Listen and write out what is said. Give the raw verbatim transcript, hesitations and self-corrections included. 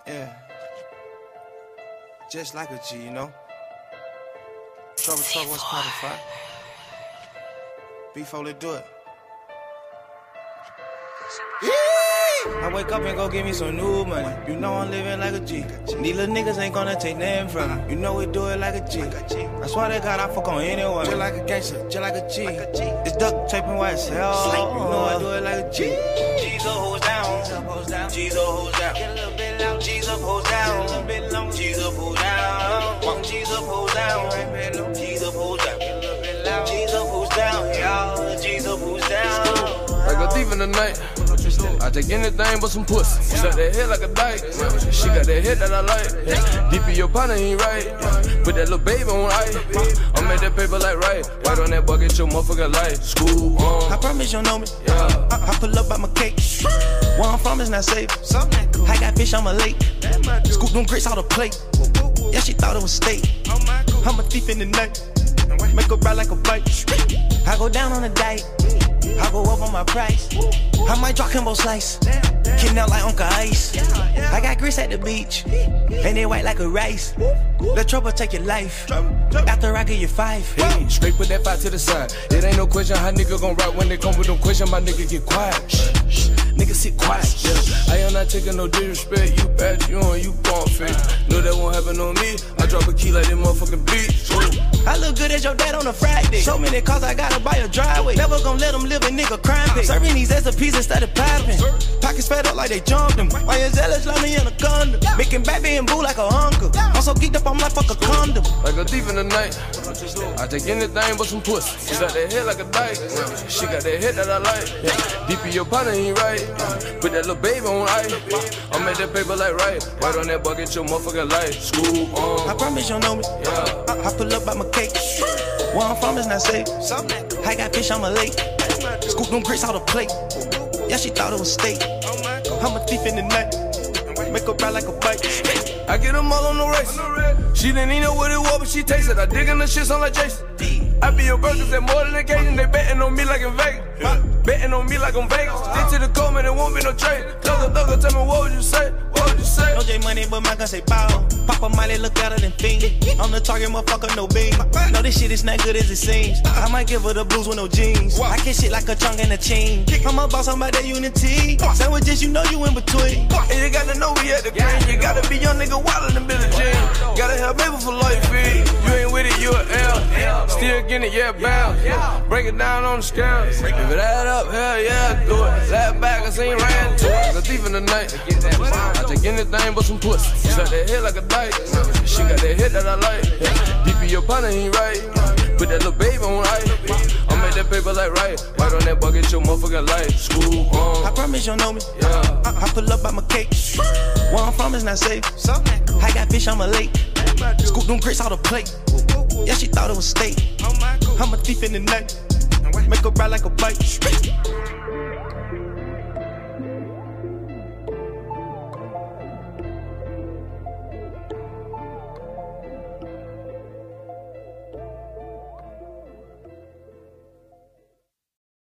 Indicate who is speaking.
Speaker 1: Yeah. Just like a G, you know? Trouble, trouble, what's part of fight? Before they do it. I wake up and go get me some new money. You know I'm living like a G. These little niggas ain't gonna take nothing from me. You know we do it like a G. I swear to God I fuck on anyone. Just like a gangster, just like a G. It's duct taping white as hell. You know I do it like a G. G's up, hoes down. G's up, hoes down. G's up, hoes down. G's up, hoes down. G's up, hoes down. G's up, hoes down. G's up, hoes down. Y'all, G's up, hoes down.
Speaker 2: Like a thief in the night, I take anything but some pussy. She got that head like a dyke, she got that head that I like. Deep in your partner ain't right, put that little baby on ice. I made that paper like right, right on that bucket, your motherfucking life. School on.
Speaker 1: I promise you know me, yeah. I, I pull up by my cake. Where I'm from is not safe. I got fish on my lake, scoop them grits out the plate. Yeah, she thought it was steak. I'm a thief in the night, make her ride like a bike. I go down on a diet, I go up on my price. I might drop Kimbo Slice, kicking out like Uncle Ice. I got grits at the beach, and they white like a rice. Let trouble take your life, after I give you five.
Speaker 2: Hey, straight put that five to the side. It ain't no question how nigga gon' rock when they come with them questions. My nigga get quiet, shh, shh. Nigga sit quiet, yeah. I am not taking no disrespect. You bad, you on, you gon' fit. Know that won't happen on me. I drop a key like that motherfucking beat.
Speaker 1: I look good as your dad on a Friday. So many cars I gotta buy a driveway. Never gon' let them live a nigga crime pay. Serving these S P S instead of popping. Pockets fed up like they jumped them. Why is jealous like me in a condom? Making baby and boo like a uncle. I'm so geeked up I'm like fuck a condom.
Speaker 2: Like a thief in the night, I take anything but some pussy. She got that head like a dyke, she got that head that I like. Deep in your partner ain't right, put that little baby on ice. I made that paper like right, right on that bucket, your motherfucking life. School on.
Speaker 1: I promise you know me, yeah. I, I pull up by my cake. Where I'm from is not safe. I got fish on my lake, scoop them grits out the plate. Yeah, she thought it was steak. I'm a thief in the night, make her ride like a bike.
Speaker 2: I get them all on the race. She didn't even know what it was, but she tasted. I dig in the shit, sound like Jason. I be your burgers at more than occasion. They betting on me like in Vegas. Betting on me like I'm Vegas. Stick to the cold, man, there won't be no trade. Thugger, thugger, tell me what would you say? What would you say?
Speaker 1: No J money, but my gun say bow. Papa Miley look better than Fiend. I'm the target, motherfucker, no beam. No, this shit is not good as it seems. I might give her the blues with no jeans. I get shit like a chunk and a chain. I'm a boss, I'm about that unity. Sandwiches, you know you in between. And you gotta know we at the green. You gotta be young nigga wild in the middle of jeans. Gotta have baby for life, feed. You ain't with it, you a L. Still getting it, yeah, bounce. Break it down on the scale. If it add up, hell yeah, do it. Laugh back, I seen ran to it. The thief in the night, I take anything but some pussy. She got that head like a dyke, she got that head that I like. Deep in your partner ain't right, put that little baby on ice. I made that paper like right, right on that bucket, your motherfucking life. School on. I promise you know me,
Speaker 2: yeah.
Speaker 1: I, I pull up by my cake. Where I'm from is not safe. I got fish on my lake, scoop them grits out the plate. Yeah, she thought it was steak. I'm a thief in the night, make her ride like a bike.